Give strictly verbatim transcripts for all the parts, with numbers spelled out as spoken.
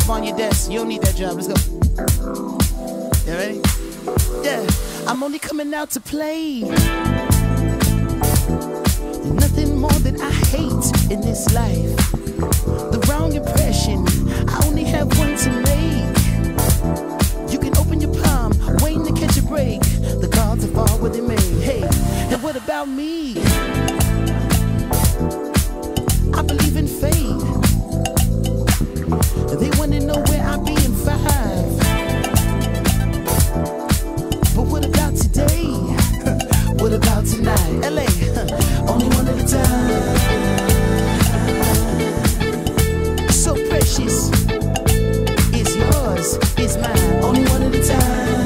up on your desk. You don't need that job. Let's go. You ready? Yeah. I'm only coming out to play. Nothing more that I hate in this life. The wrong impression. I only have one to make. You can open your palm, waiting to catch a break. The cards are far where they may. Hey, and what about me? I believe in fate. They wanna know where I be in five. But what about today? What about tonight? L A, only one at a time. So precious. It's yours, it's mine. Only one at a time.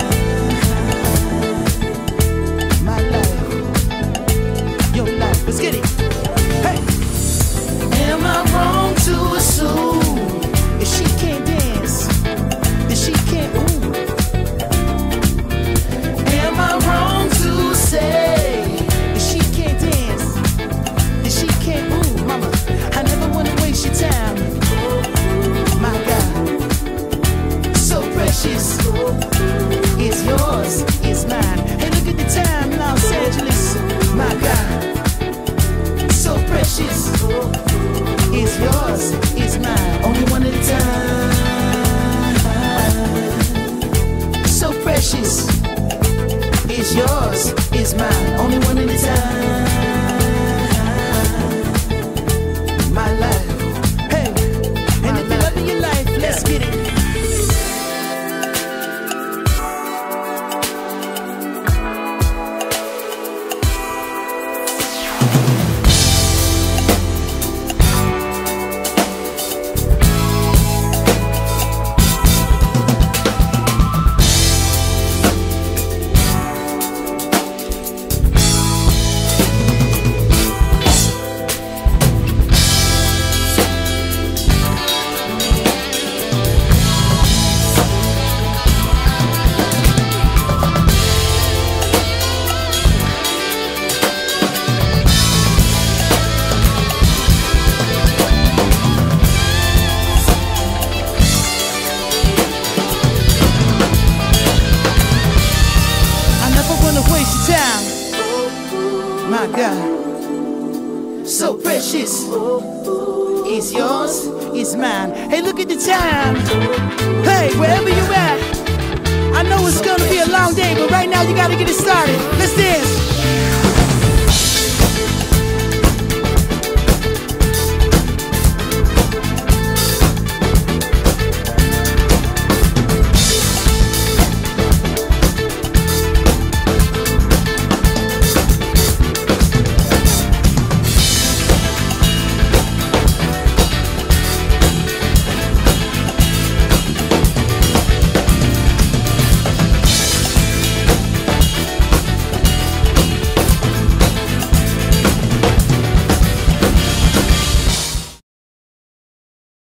My life, your life. Let's get it. Hey. Am I wrong to assume if she can't dance, that she can't ooh? Am I wrong to say that she can't dance, that she can't ooh? Mama, I never wanna waste your time. My God, so precious. It's yours, it's mine. Hey, look at the time, Los Angeles. My God, so precious. It's yours, it's mine, only one at a time. So precious. It's yours, it's mine, only one at a time. My life. Hey, and if you're loving your life, let's get it. My God, so precious. It's yours, it's mine. Hey, look at the time. Hey, wherever you at, I know it's gonna be a long day, but right now you gotta get it started. Let's dance.